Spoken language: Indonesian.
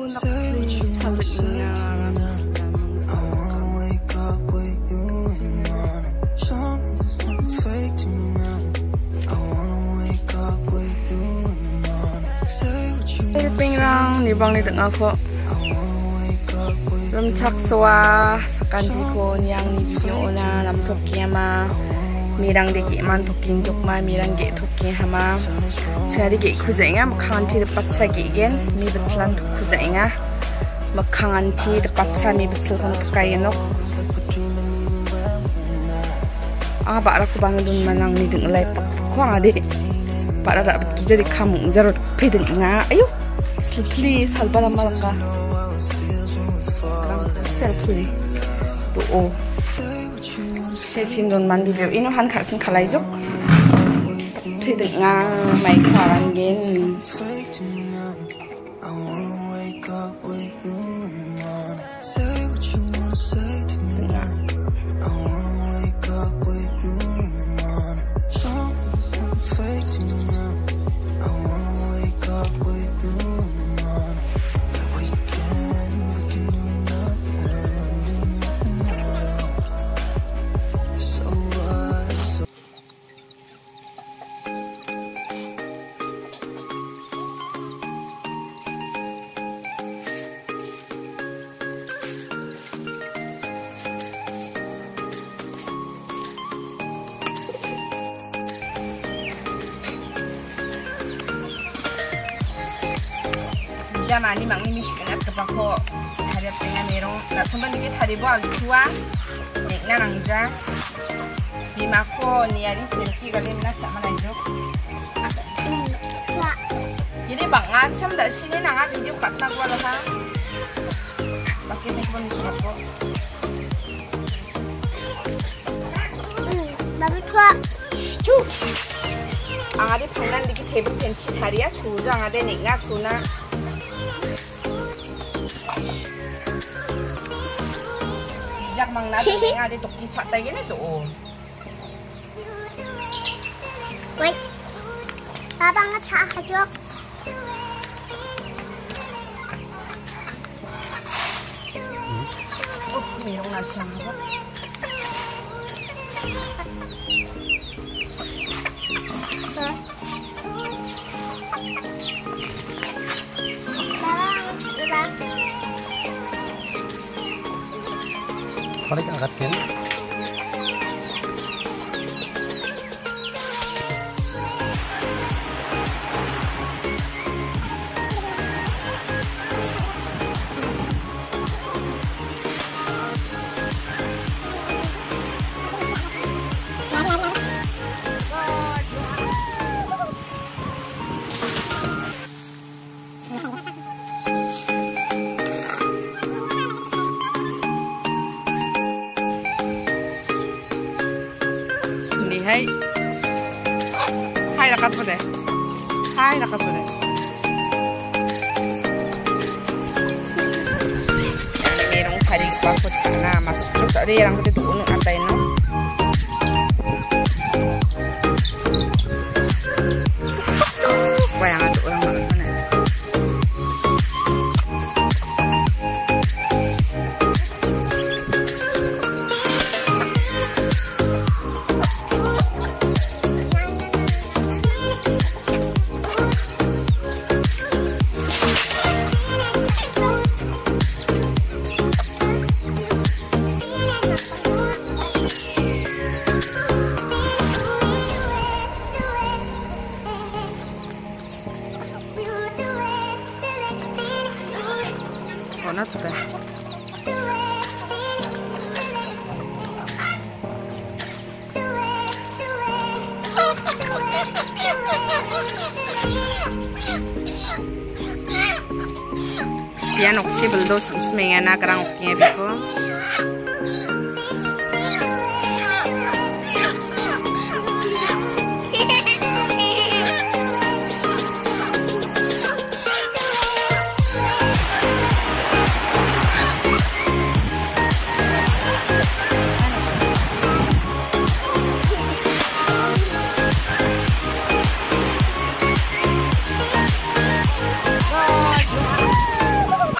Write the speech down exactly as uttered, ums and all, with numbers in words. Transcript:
nak salutnya. Pingrang ni bang ni tengah ko. Ram chak swa sakan ji ko nyang ni video na lam thok kiama mirang de ki man thoking jok ma mirang ge thokki hama chari ge khujainga makhan thi patsa ge gen mi betlan khujainga makhan thi patsa mi betul kon kai nok a ba ra ku bang dun manang ni ding lai pak khwa de ba ra ba ki jadi khamung jarot phedin nga ayo please halbala malanga selfie to o se chin man video ino han khasin khalai jok thi de nga mai kharan gen Jama ni mang ni mi shunat ke bako hari pengen merong nak sampai dikit hari buat tua nek na rangja di mako ni hari selfie kali nak sama lanjut jadi bang ngacam dak sini nang video kat nak gua lah pakai ni pun bako babi tua cu angade pangnan dikit table pensi hari ya cuja angade nek na cuna jak mang na de nga de tokki chatai ge ne to wait baba nga cha ha jok oh mi rong na siang ha Balik angkat kan? Hai hai rakat boleh hai rakat boleh merong hari bakut sana maksud tak ada yang kita tuh antai no bayang ada orang mana sana Not bad. Yan oksi beldo semenga na karang oknya biko.